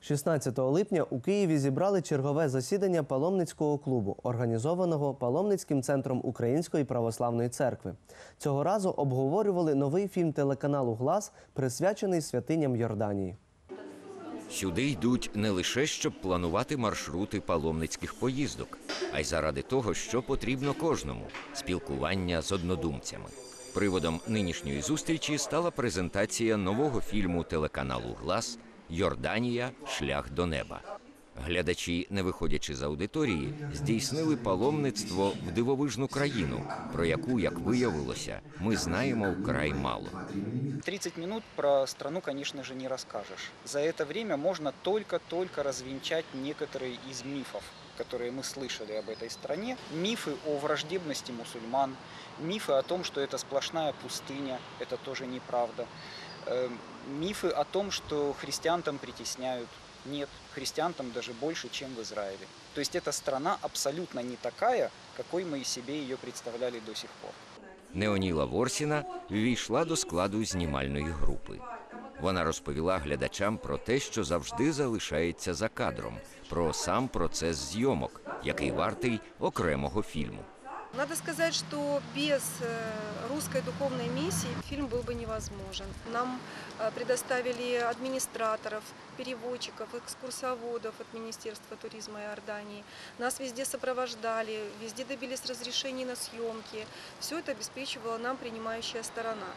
16 липня у Києві зібрали чергове засідання паломницького клубу, організованого Паломницьким центром Української православної церкви. Цього разу обговорювали новий фільм телеканалу «Глас», присвячений святиням Йорданії. Сюди йдуть не лише, щоб планувати маршрути паломницьких поїздок, а й заради того, що потрібно кожному – спілкування з однодумцями. Приводом нинішньої зустрічі стала презентація нового фільму телеканалу «Глас» «Йорданія. Шлях до неба». Глядачі, не виходячи з аудиторії, здійснили паломництво в дивовижну країну, про яку, як виявилося, ми знаємо вкрай мало. 30 минут про страну, конечно же, не расскажешь. За это время можно только развенчать некоторые из мифов, которые мы слышали об этой стране. Мифы о враждебности мусульман, мифы о том, что это сплошная пустыня, это тоже неправда. Мифы о том, что христиан там притесняют. Нет, христиан там даже больше, чем в Израиле. То есть эта страна абсолютно не такая, какой мы себе ее представляли до сих пор. Неоніла Ворсіна ввійшла до складу знімальної групи. Вона розповіла глядачам про те, що завжди залишається за кадром, про сам процес зйомок, який вартий окремого фільму. Надо сказать, что без русской духовной миссии фильм был бы невозможен. Нам предоставили администраторов, переводчиков, экскурсоводов от Министерства туризма Иордании. Нас везде сопровождали, везде добились разрешений на съемки. Все это обеспечивала нам принимающая сторона.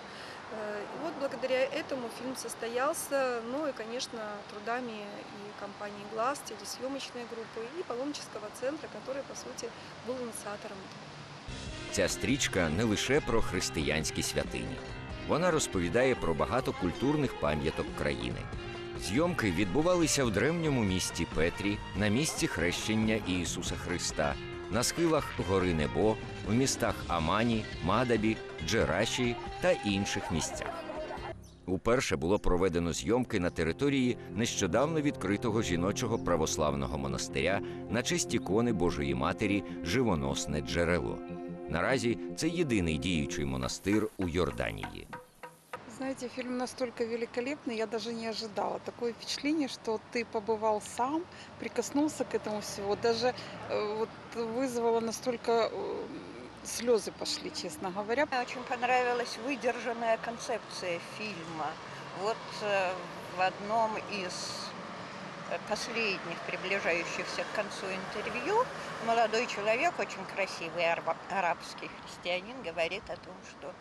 И вот благодаря этому фильм состоялся, ну и, конечно, трудами и компании «Глас», телесъемочной группы и паломнического центра, который, по сути, был инициатором. Ця стрічка не лише про християнські святині. Вона розповідає про багато культурних пам'яток країни. Зйомки відбувалися в древньому місті Петрі, на місці хрещення Ісуса Христа, на схилах гори Небо, в містах Амані, Мадабі, Джераші та інших місцях. Уперше було проведено зйомки на території нещодавно відкритого жіночого православного монастиря на честь ікони Божої Матері «Живоносне джерело». Наразі це єдиний діючий монастир у Йорданії. Знаете, фильм настолько великолепный, я даже не ожидала. Такое впечатление, что ты побывал сам, прикоснулся к этому всему. Даже вот вызвало настолько... Слезы пошли, честно говоря. Мне очень понравилась выдержанная концепция фильма. Вот в одном из последних, приближающихся к концу интервью, молодой человек, очень красивый арабский христианин, говорит о том, что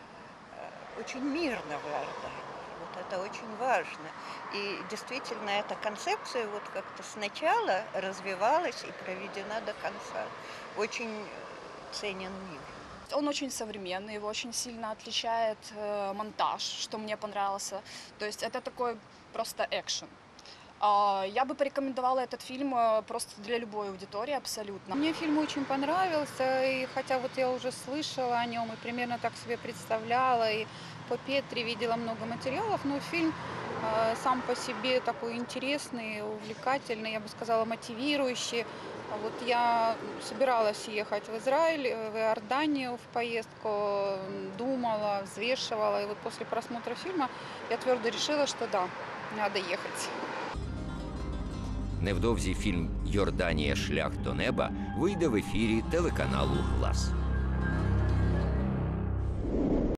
очень мирно в Иордании. Вот это очень важно. И действительно эта концепция вот как-то сначала развивалась и проведена до конца. Очень ценен мир. Он очень современный, его очень сильно отличает монтаж, что мне понравился. То есть это такой просто экшен. Я бы порекомендовала этот фильм просто для любой аудитории абсолютно. Мне фильм очень понравился, и хотя вот я уже слышала о нем и примерно так себе представляла, и по Петре видела много материалов, но фильм сам по себе такой интересный, увлекательный, я бы сказала, мотивирующий. Вот я собиралась ехать в Израиль, в Иорданию в поездку, думала, взвешивала, и вот после просмотра фильма я твердо решила, что да, надо ехать. Невдовзі фільм «Йорданія. Шлях до неба» вийде в ефірі телеканалу «Глас».